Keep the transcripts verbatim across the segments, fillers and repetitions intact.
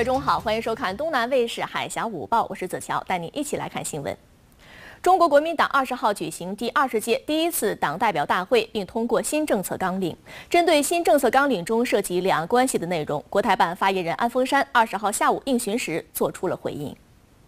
位中午好，欢迎收看东南卫视海峡午报，我是子乔，带您一起来看新闻。中国国民党二十号举行第二十届第一次党代表大会，并通过新政策纲领。针对新政策纲领中涉及两岸关系的内容，国台办发言人安峰山二十号下午应询时作出了回应。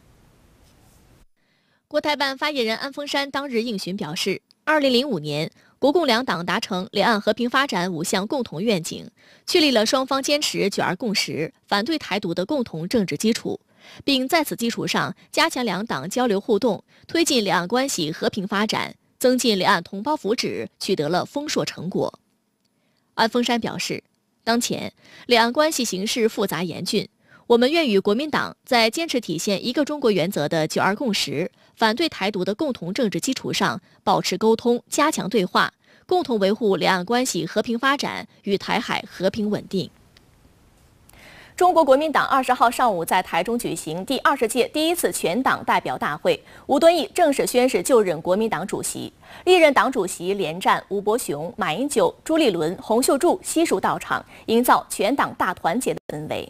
国台办发言人安峰山当日应询表示，二零零五年。 国共两党达成两岸和平发展五项共同愿景，确立了双方坚持九二共识、反对台独的共同政治基础，并在此基础上加强两党交流互动，推进两岸关系和平发展，增进两岸同胞福祉，取得了丰硕成果。安峰山表示，当前两岸关系形势复杂严峻。 我们愿与国民党在坚持体现一个中国原则的九二共识、反对台独的共同政治基础上，保持沟通，加强对话，共同维护两岸关系和平发展与台海和平稳定。中国国民党二十号上午在台中举行第二十届第一次全党代表大会，吴敦义正式宣誓就任国民党主席。历任党主席连战、吴伯雄、马英九、朱立伦、洪秀柱悉数到场，营造全党大团结的氛围。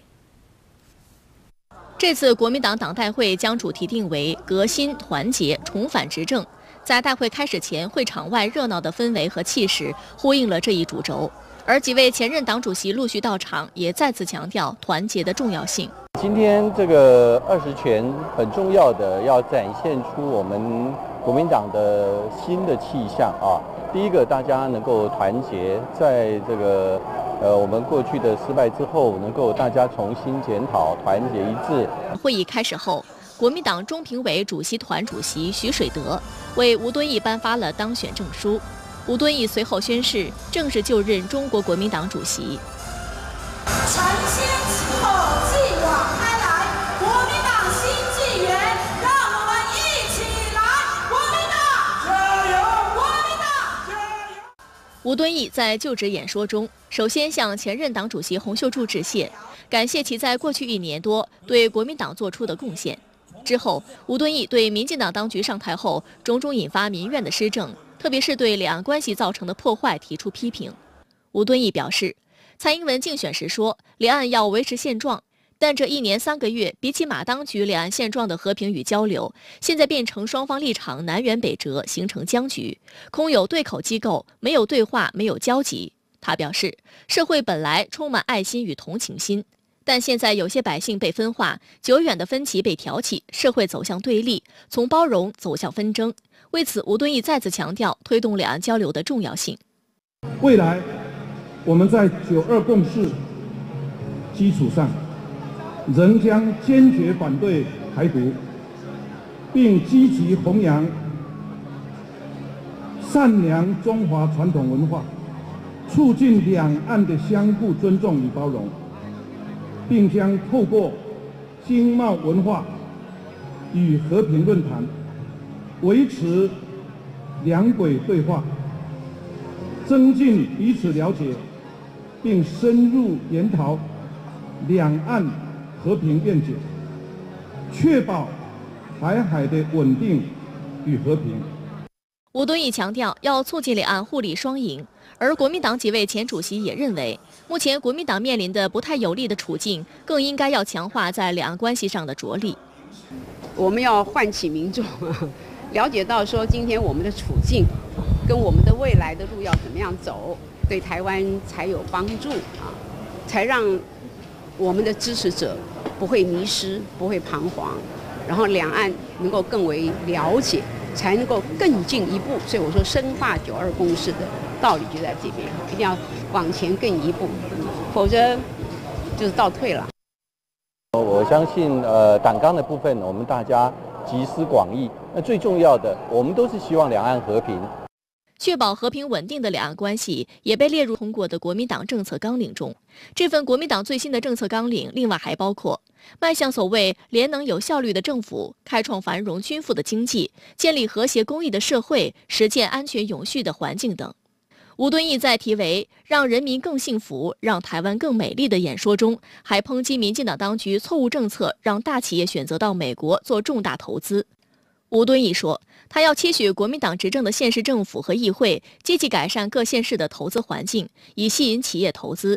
这次国民党党代会将主题定为“革新团结，重返执政”。在大会开始前，会场外热闹的氛围和气势呼应了这一主轴。而几位前任党主席陆续到场，也再次强调团结的重要性。 今天这个二十全很重要的，要展现出我们国民党的新的气象啊。第一个，大家能够团结，在这个。 呃，我们过去的失败之后，能够大家重新检讨，团结一致。 会议开始后，国民党中评委主席团主席徐水德为吴敦义颁发了当选证书。吴敦义随后宣誓正式就任中国国民党主席。 承先启后，继往开来，国民党新纪元，让我们一起来！国民党加油！国民党加油！ 吴敦义在就职演说中。 首先向前任党主席洪秀柱致谢，感谢其在过去一年多对国民党做出的贡献。之后，吴敦义对民进党当局上台后种种引发民怨的施政，特别是对两岸关系造成的破坏提出批评。吴敦义表示，蔡英文竞选时说两岸要维持现状，但这一年三个月，比起马当局两岸现状的和平与交流，现在变成双方立场南辕北辙，形成僵局，空有对口机构，没有对话，没有交集。 他表示，社会本来充满爱心与同情心，但现在有些百姓被分化，久远的分歧被挑起，社会走向对立，从包容走向纷争。为此，吴敦义再次强调推动两岸交流的重要性。 未来，我们在九二共识基础上，仍将坚决反对台独，并积极弘扬善良中华传统文化。 促进两岸的相互尊重与包容，并将透过经贸文化与和平论坛，维持两轨对话，增进彼此了解，并深入研讨两岸和平愿景，确保台海的稳定与和平。 吴敦义强调，要促进两岸互利双赢。 而国民党几位前主席也认为，目前国民党面临的不太有利的处境，更应该要强化在两岸关系上的着力。 我们要唤起民众了解到说，今天我们的处境跟我们的未来的路要怎么样走，对台湾才有帮助啊，才让我们的支持者不会迷失，不会彷徨，然后两岸能够更为了解。 才能够更进一步，所以我说深化九二共识的道理就在这边，一定要往前更一步，否则就是倒退了。 我相信，呃，党纲的部分，我们大家集思广益。那最重要的，我们都是希望两岸和平， 确保和平稳定的两岸关系，也被列入通过的国民党政策纲领中。这份国民党最新的政策纲领，另外还包括。 迈向所谓廉能有效率的政府，开创繁荣均富的经济，建立和谐公益的社会，实践安全永续的环境等。吴敦义在题为“让人民更幸福，让台湾更美丽”的演说中，还抨击民进党当局错误政策，让大企业选择到美国做重大投资。吴敦义说，他要期许国民党执政的县市政府和议会积极改善各县市的投资环境，以吸引企业投资。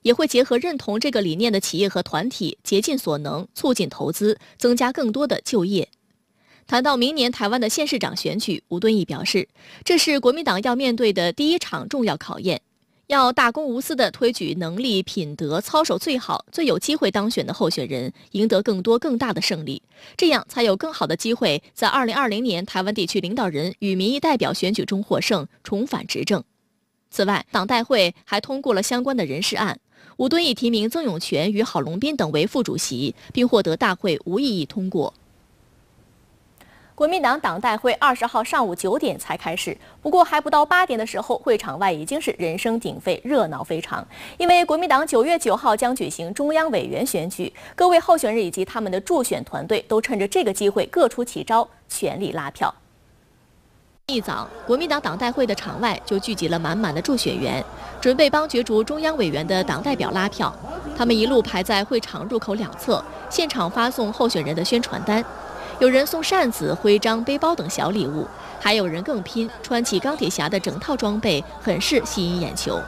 也会结合认同这个理念的企业和团体，竭尽所能促进投资，增加更多的就业。谈到明年台湾的县市长选举，吴敦义表示，这是国民党要面对的第一场重要考验，要大公无私地推举能力、品德、操守最好、最有机会当选的候选人，赢得更多更大的胜利，这样才有更好的机会在二零二零年台湾地区领导人与民意代表选举中获胜，重返执政。此外，党代会还通过了相关的人事案，吴敦义提名曾永权与郝龙斌等为副主席，并获得大会无异议通过。国民党党代会二十号上午九点才开始，不过还不到八点的时候，会场外已经是人声鼎沸，热闹非常。因为国民党九月九号将举行中央委员选举，各位候选人以及他们的助选团队都趁着这个机会各出奇招，全力拉票。一早，国民党党代会的场外就聚集了满满的助选员，准备帮角逐中央委员的党代表拉票。他们一路排在会场入口两侧，现场发送候选人的宣传单。有人送扇子、徽章、背包等小礼物，还有人更拼，穿起钢铁侠的整套装备，很是吸引眼球。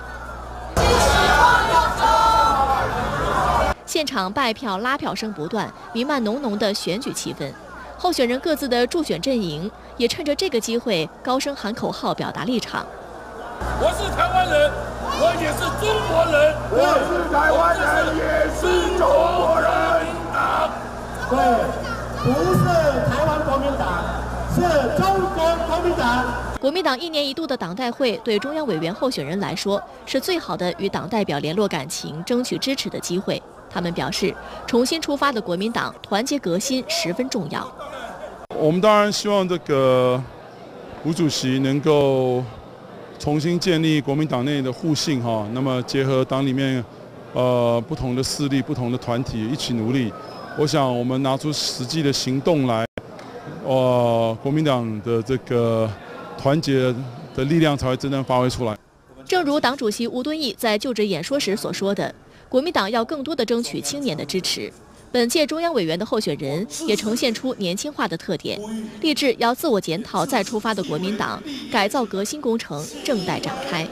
现场拜票、拉票声不断，弥漫浓浓的选举气氛。候选人各自的助选阵营也趁着这个机会高声喊口号，表达立场。 我是台湾人，我也是中国人。 我是台湾人，也是中国人。党，对。不是台湾国民党，是中国国民党。 国民党一年一度的党代会对中央委员候选人来说，是最好的与党代表联络感情、争取支持的机会。他们表示，重新出发的国民党团结革新十分重要。 我们当然希望这个吴主席能够重新建立国民党内的互信哈，那么结合党里面呃不同的势力、不同的团体一起努力。我想，我们拿出实际的行动来，呃，国民党的这个团结的力量才会真正发挥出来。 正如党主席吴敦义在就职演说时所说的，国民党要更多的争取青年的支持。本届中央委员的候选人也呈现出年轻化的特点，立志要自我检讨再出发的国民党改造革新工程正待展开。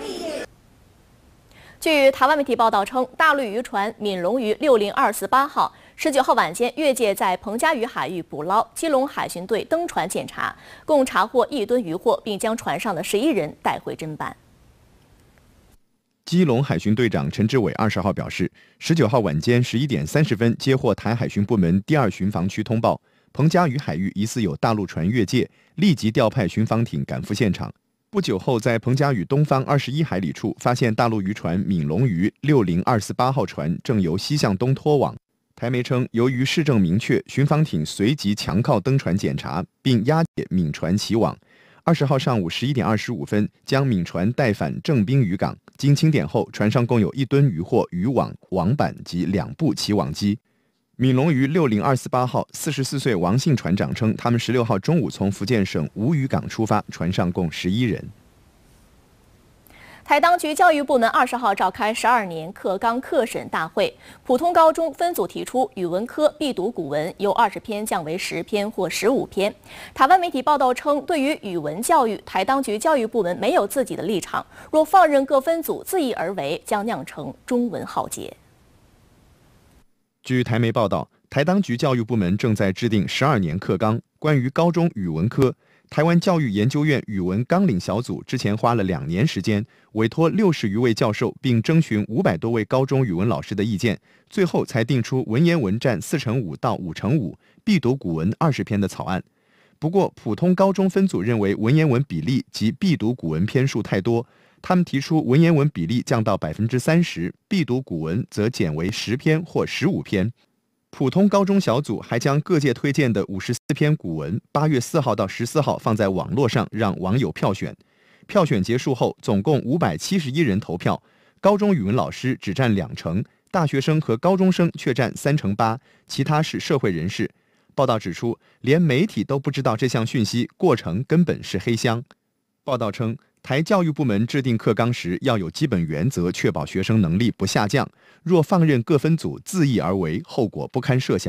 据台湾媒体报道称，大陆渔船闽龙鱼六零二四八号十九号晚间越界在彭佳屿海域捕捞，基隆海巡队登船检查，共查获一吨渔获，并将船上的十一人带回侦办。 基隆海巡队长陈志伟二十号表示，十九号晚间十一点三十分接获台海巡部门第二巡防区通报，彭佳屿海域疑似有大陆船越界，立即调派巡防艇赶赴现场。不久后，在彭佳屿东方二十一海里处发现大陆渔船闽龙鱼六零二四八号船正由西向东拖网。台媒称，由于事证明确，巡防艇随即强靠登船检查，并押解闽船起网。二十号上午十一点二十五分，将闽船带返正滨渔港。经清点后，船上共有一吨渔获、渔网、网板及两部起网机。闽龙鱼六零二四八号四十四岁王姓船长称，他们十六号中午从福建省吴渔港出发，船上共十一人。 台当局教育部门二十号召开十二年课纲课审大会，普通高中分组提出语文科必读古文由二十篇降为十篇或十五篇。台湾媒体报道称，对于语文教育，台当局教育部门没有自己的立场，若放任各分组自意而为，将酿成中文浩劫。 据台媒报道，台当局教育部门正在制定十二年课纲，关于高中语文科。台湾教育研究院语文纲领小组之前花了两年时间，委托六十余位教授，并征询五百多位高中语文老师的意见，最后才定出文言文占四乘五到五乘五，必读古文二十篇的草案。不过，普通高中分组认为文言文比例及必读古文篇数太多，他们提出文言文比例降到百分之三十，必读古文则减为十篇或十五篇。普通高中小组还将各界推荐的五十四篇古文，八月四号到十四号放在网络上，让网友票选。票选结束后，总共五百七十一人投票，高中语文老师只占两成，大学生和高中生却占三成八，其他是社会人士。报道指出，连媒体都不知道这项讯息，过程根本是黑箱。报道称，台教育部门制定课纲时要有基本原则，确保学生能力不下降。若放任各分组自意而为，后果不堪设想。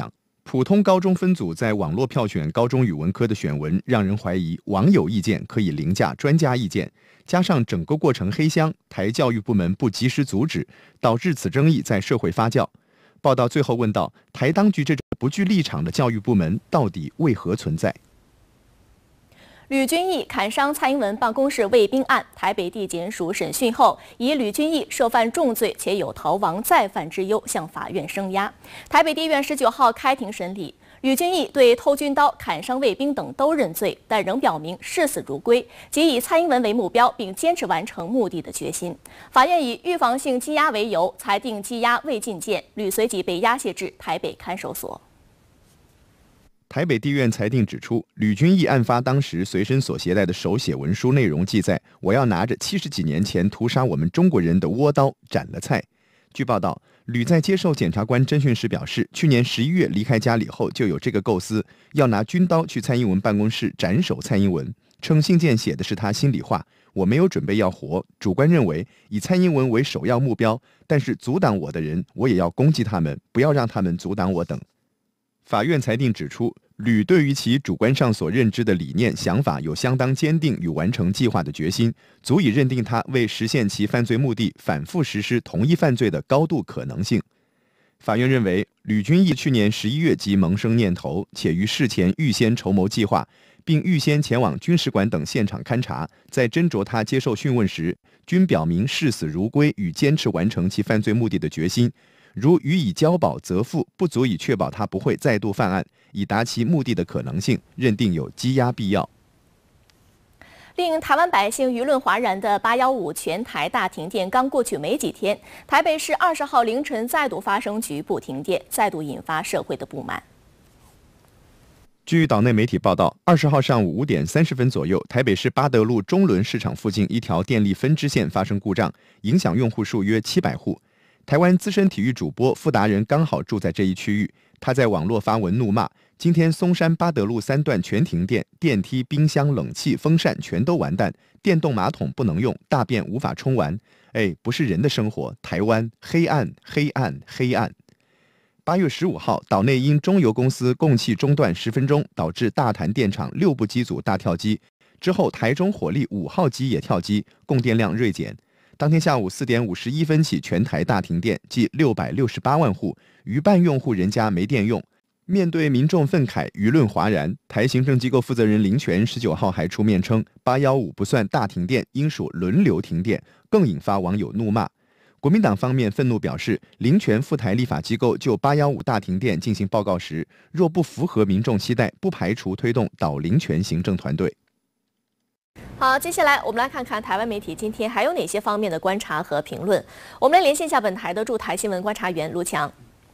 普通高中分组在网络票选高中语文科的选文，让人怀疑网友意见可以凌驾专家意见，加上整个过程黑箱，台教育部门不及时阻止，导致此争议在社会发酵。报道最后问到，台当局这种不具立场的教育部门到底为何存在？ 吕俊义砍伤蔡英文办公室卫兵案，台北地检署审讯后，以吕俊义涉犯重罪且有逃亡再犯之忧，向法院声押。台北地院十九号开庭审理，吕俊义对偷军刀、砍伤卫兵等都认罪，但仍表明视死如归，即以蔡英文为目标，并坚持完成目的的决心。法院以预防性羁押为由，裁定羁押未进见，吕随即被押解至台北看守所。 台北地院裁定指出，吕俊义案发当时随身所携带的手写文书内容记载：“我要拿着七十几年前屠杀我们中国人的倭刀斩了蔡。”据报道，吕在接受检察官侦讯时表示，去年十一月离开家里后就有这个构思，要拿军刀去蔡英文办公室斩首蔡英文。称信件写的是他心里话：“我没有准备要活，主观认为以蔡英文为首要目标，但是阻挡我的人，我也要攻击他们，不要让他们阻挡我等。”法院裁定指出，吕对于其主观上所认知的理念、想法有相当坚定与完成计划的决心，足以认定他为实现其犯罪目的反复实施同一犯罪的高度可能性。法院认为，吕俊义去年十一月即萌生念头，且于事前预先筹谋计划，并预先前往军使馆等现场勘查，在斟酌他接受讯问时，均表明视死如归与坚持完成其犯罪目的的决心。如予以交保责付，不足以确保他不会再度犯案，以达其目的的可能性，认定有羁押必要。 令台湾百姓舆论哗然的八一五全台大停电刚过去没几天，台北市二十号凌晨再度发生局部停电，再度引发社会的不满。 据岛内媒体报道，二十号上午五点三十分左右，台北市八德路中仑市场附近一条电力分支线发生故障，影响用户数约七百户。台湾资深体育主播傅达人刚好住在这一区域，他在网络发文怒骂：今天松山八德路三段全停电，电梯、冰箱、冷气、风扇全都完蛋，电动马桶不能用，大便无法冲完。哎，不是人的生活，台湾黑暗黑暗黑暗。八月十五号，岛内因中油公司供气中断十分钟，导致大潭电厂六部机组大跳机，之后台中火力五号机也跳机，供电量锐减。当天下午四点五十一分起，全台大停电，即六百六十八万户，逾半用户人家没电用。面对民众愤慨，舆论哗然，台行政机构负责人林权十九号还出面称，八一五不算大停电，应属轮流停电，更引发网友怒骂。国民党方面愤怒表示，林权赴台立法机构就八一五大停电进行报告时，若不符合民众期待，不排除推动倒林权行政团队。 好，接下来我们来看看台湾媒体今天还有哪些方面的观察和评论。我们来连线一下本台的驻台新闻观察员卢强。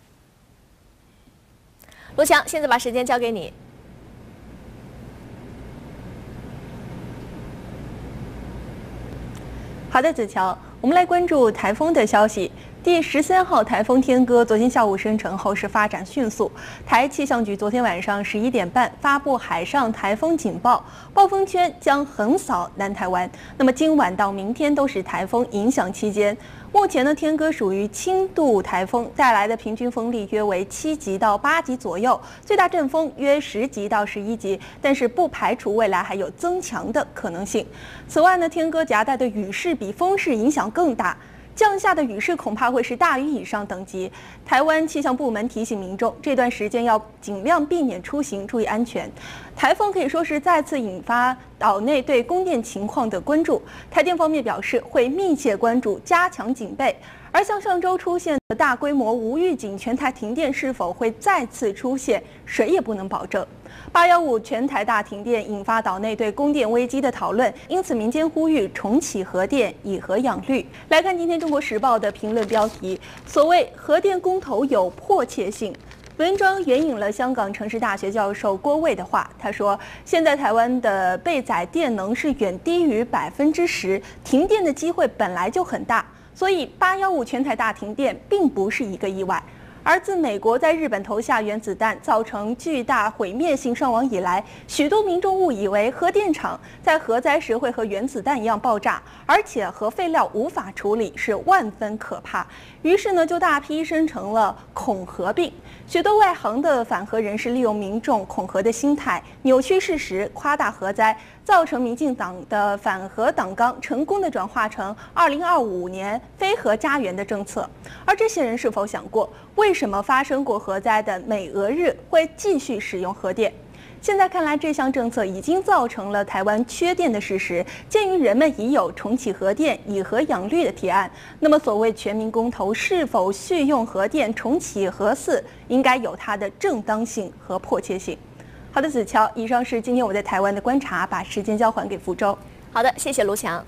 卢强，现在把时间交给你。 好的，子乔，我们来关注台风的消息。第十三号台风天鸽昨天下午生成后是发展迅速，台气象局昨天晚上十一点半发布海上台风警报，暴风圈将横扫南台湾。那么今晚到明天都是台风影响期间。目前呢，天鸽属于轻度台风，带来的平均风力约为七级到八级左右，最大阵风约十级到十一级，但是不排除未来还有增强的可能性。此外呢，天鸽夹带的雨势比风势影响更大。降下的雨势恐怕会是大雨以上等级。台湾气象部门提醒民众，这段时间要尽量避免出行，注意安全。台风可以说是再次引发岛内对供电情况的关注。台电方面表示，会密切关注，加强警备。而像上周出现的大规模无预警全台停电是否会再次出现，谁也不能保证。八一五全台大停电引发岛内对供电危机的讨论，因此民间呼吁重启核电，以核养绿。来看今天《中国时报》的评论标题：所谓核电公投有迫切性。文章援引了香港城市大学教授郭卫的话，他说：“现在台湾的备载电能是远低于百分之十，停电的机会本来就很大，所以八一五全台大停电并不是一个意外。” 而自美国在日本投下原子弹，造成巨大毁灭性伤亡以来，许多民众误以为核电厂在核灾时会和原子弹一样爆炸，而且核废料无法处理，是万分可怕。于是呢，就大批生成了恐核病。许多外行的反核人士利用民众恐核的心态，扭曲事实，夸大核灾，造成民进党的反核党纲成功的转化成二零二五年非核家园的政策。而这些人是否想过，为什么发生过核灾的美俄日会继续使用核电？现在看来，这项政策已经造成了台湾缺电的事实。鉴于人们已有重启核电、以核养绿的提案，那么所谓全民公投是否续用核电、重启核四，应该有它的正当性和迫切性。好的，子乔，以上是今天我在台湾的观察，把时间交还给福州。 好的，谢谢卢强。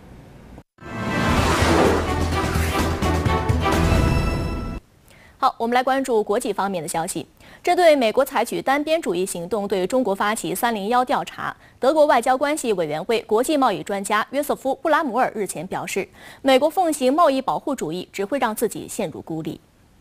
好，我们来关注国际方面的消息。针对美国采取单边主义行动对中国发起三零一调查，德国外交关系委员会国际贸易专家约瑟夫·布拉姆尔日前表示，美国奉行贸易保护主义只会让自己陷入孤立。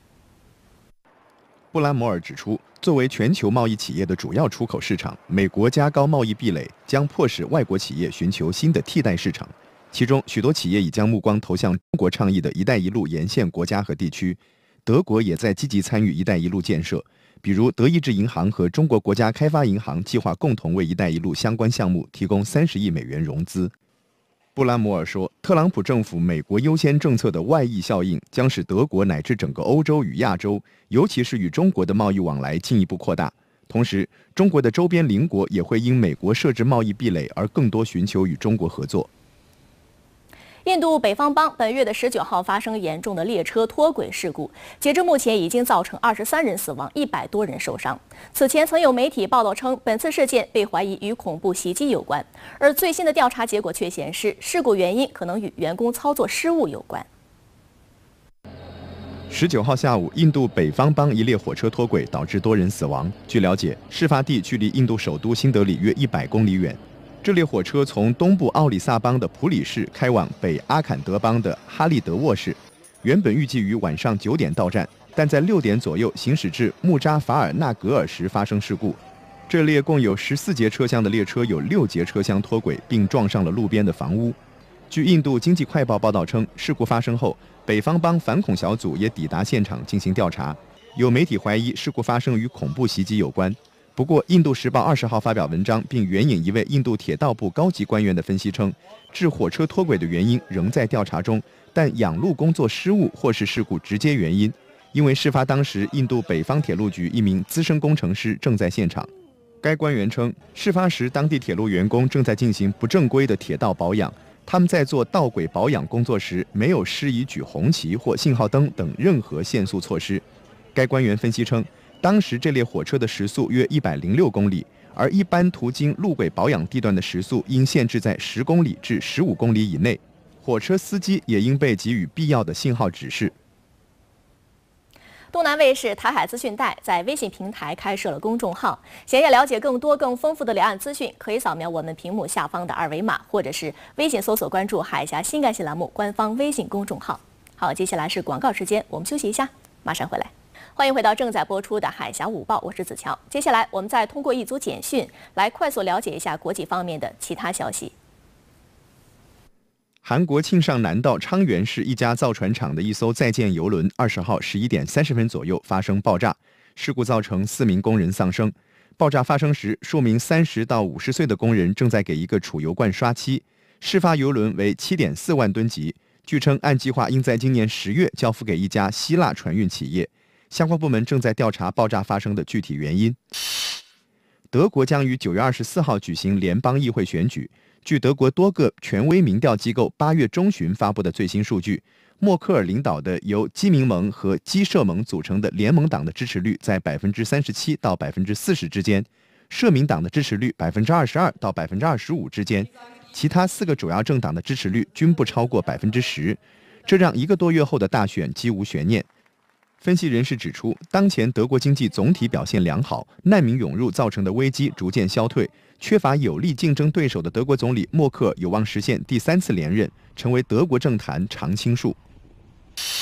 布拉姆尔指出，作为全球贸易企业的主要出口市场，美国加高贸易壁垒将迫使外国企业寻求新的替代市场。其中，许多企业已将目光投向中国倡议的一带一路沿线国家和地区。德国也在积极参与一带一路建设，比如德意志银行和中国国家开发银行计划共同为一带一路相关项目提供三十亿美元融资。布拉姆尔说，特朗普政府美国优先政策的外溢效应将使德国乃至整个欧洲与亚洲，尤其是与中国的贸易往来进一步扩大。同时，中国的周边邻国也会因美国设置贸易壁垒而更多寻求与中国合作。 印度北方邦本月的十九号发生严重的列车脱轨事故，截至目前已经造成二十三人死亡，一百多人受伤。此前曾有媒体报道称，本次事件被怀疑与恐怖袭击有关，而最新的调查结果却显示，事故原因可能与员工操作失误有关。 十九号下午，印度北方邦一列火车脱轨，导致多人死亡。据了解，事发地距离印度首都新德里约一百公里远。这列火车从东部奥里萨邦的普里市开往北阿坎德邦的哈利德沃市，原本预计于晚上九点到站，但在六点左右行驶至穆扎法尔纳格尔时发生事故。这列共有十四节车厢的列车有六节车厢脱轨，并撞上了路边的房屋。据印度经济快报报道称，事故发生后，北方邦反恐小组也抵达现场进行调查。有媒体怀疑事故发生与恐怖袭击有关。不过，《印度时报》二十号发表文章，并援引一位印度铁道部高级官员的分析称，致火车脱轨的原因仍在调查中，但养路工作失误或是事故直接原因。因为事发当时，印度北方铁路局一名资深工程师正在现场。该官员称，事发时当地铁路员工正在进行不正规的铁道保养，他们在做道轨保养工作时没有施以举红旗或信号灯等任何限速措施。该官员分析称，当时这列火车的时速约一百零六公里，而一般途经路轨保养地段的时速应限制在十公里至十五公里以内。火车司机也应被给予必要的信号指示。 东南卫视台海资讯带在微信平台开设了公众号，想要了解更多更丰富的两岸资讯，可以扫描我们屏幕下方的二维码，或者是微信搜索关注海峡新干线栏目官方微信公众号。好，接下来是广告时间，我们休息一下，马上回来。欢迎回到正在播出的《海峡午报》，我是子乔。接下来，我们再通过一组简讯来快速了解一下国际方面的其他消息。 韩国庆尚南道昌原市一家造船厂的一艘载舰邮轮，二十号十一点三十分左右发生爆炸，事故造成四名工人丧生。爆炸发生时，数名三十到五十岁的工人正在给一个储油罐刷漆。事发邮轮为七点四万吨级，据称按计划应在今年十月交付给一家希腊船运企业。相关部门正在调查爆炸发生的具体原因。德国将于九月二十四号举行联邦议会选举。据德国多个权威民调机构八月中旬发布的最新数据，默克尔领导的由基民盟和基社盟组成的联盟党的支持率在百分之三十七到百分之四十之间，社民党的支持率百分之二十二到百分之二十五之间，其他四个主要政党的支持率均不超过百分之十，这让一个多月后的大选几无悬念。分析人士指出，当前德国经济总体表现良好，难民涌入造成的危机逐渐消退，缺乏有力竞争对手的德国总理默克尔有望实现第三次连任，成为德国政坛常青树。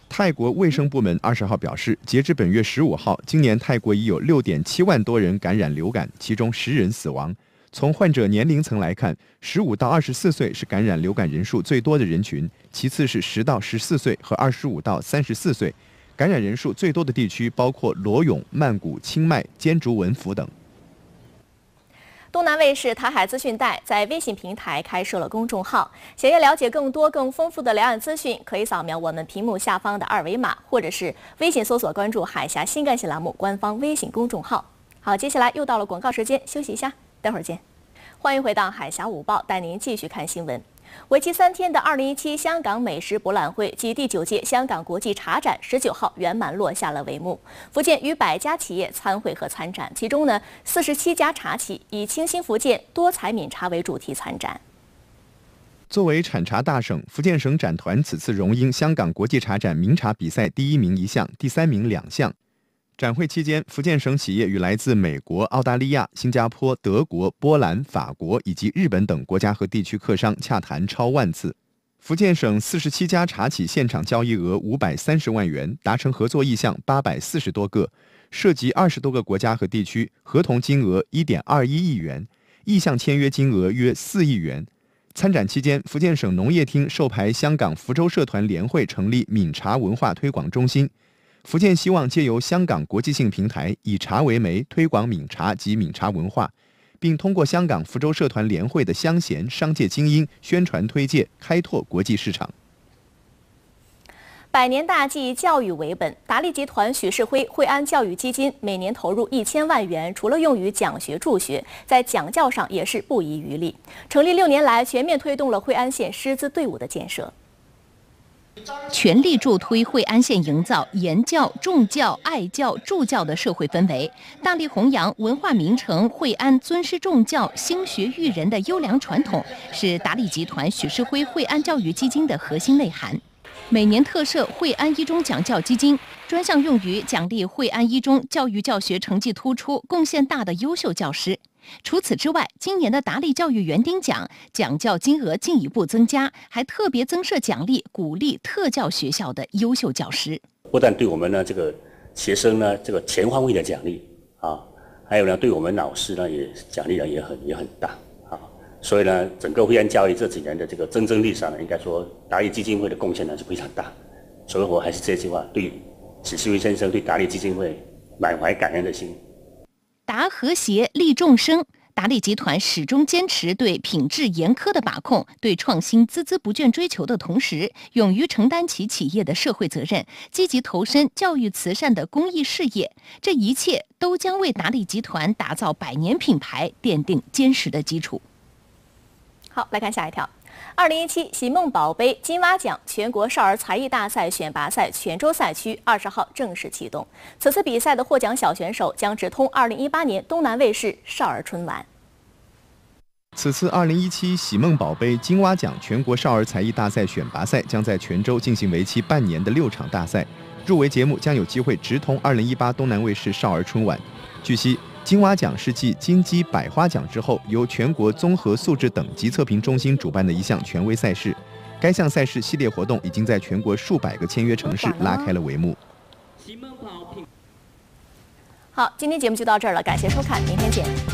泰国卫生部门二十号表示，截至本月十五号，今年泰国已有六点七万多人感染流感，其中十人死亡。从患者年龄层来看，十五到二十四岁是感染流感人数最多的人群，其次是十到十四岁和二十五到三十四岁。感染人数最多的地区包括罗勇、曼谷、清迈、尖竹文府等。 东南卫视台海资讯带在微信平台开设了公众号，想要了解更多更丰富的两岸资讯，可以扫描我们屏幕下方的二维码，或者是微信搜索关注海峡新干线栏目官方微信公众号。好，接下来又到了广告时间，休息一下，待会儿见。欢迎回到海峡午报，带您继续看新闻。为期三天的二零一七香港美食博览会及第九届香港国际茶展十九号圆满落下了帷幕。福建逾百家企业参会和参展，其中呢四十七家茶企以清新福建多彩闽茶为主题参展。 作为产茶大省，福建省展团此次荣膺香港国际茶展名茶比赛第一名一项，第三名两项。展会期间，福建省企业与来自美国、澳大利亚、新加坡、德国、波兰、法国以及日本等国家和地区客商洽谈超万次。福建省四十七家茶企现场交易额五百三十万元，达成合作意向八百四十多个，涉及二十多个国家和地区，合同金额一点二一亿元，意向签约金额约四亿元。参展期间，福建省农业厅授牌香港福州社团联会成立闽茶文化推广中心。福建希望借由香港国际性平台，以茶为媒，推广闽茶及闽茶文化，并通过香港福州社团联会的乡贤、商界精英宣传推介，开拓国际市场。 百年大计，教育为本。达利集团许世辉惠安教育基金每年投入一千万元，除了用于讲学助学，在讲教上也是不遗余力。成立六年来，全面推动了惠安县师资队伍的建设。 全力助推惠安县营造言教、重教、爱教、助教的社会氛围，大力弘扬文化名城惠安尊师重教、兴学育人的优良传统，是达利集团许世辉惠安教育基金的核心内涵。每年特设惠安一中讲教基金，专项用于奖励惠安一中教育教学成绩突出、贡献大的优秀教师。除此之外，今年的达利教育园丁奖奖教金额进一步增加，还特别增设奖励，鼓励特教学校的优秀教师。 不但对我们呢这个学生呢这个全方位的奖励啊，还有呢对我们老师呢也奖励呢也很也很大啊。所以呢，整个惠安教育这几年的这个蒸蒸日上呢，应该说达利基金会的贡献呢是非常大。所以我还是这句话，对许世辉先生对达利基金会满怀感恩的心。 达和谐利众生，达利集团始终坚持对品质严苛的把控，对创新孜孜不倦追求的同时，勇于承担起企业的社会责任，积极投身教育慈善的公益事业。这一切都将为达利集团打造百年品牌奠定坚实的基础。 好，来看下一条。二零一七喜梦宝贝金蛙奖全国少儿才艺大赛选拔赛泉州赛区二十号正式启动。此次比赛的获奖小选手将直通二零一八年东南卫视少儿春晚。 此次二零一七喜梦宝贝金蛙奖全国少儿才艺大赛选拔赛将在泉州进行为期半年的六场大赛，入围节目将有机会直通二零一八东南卫视少儿春晚。据悉，金蛙奖是继金鸡百花奖之后，由全国综合素质等级测评中心主办的一项权威赛事。该项赛事系列活动已经在全国数百个签约城市拉开了帷幕。 好，今天节目就到这儿了，感谢收看，明天见。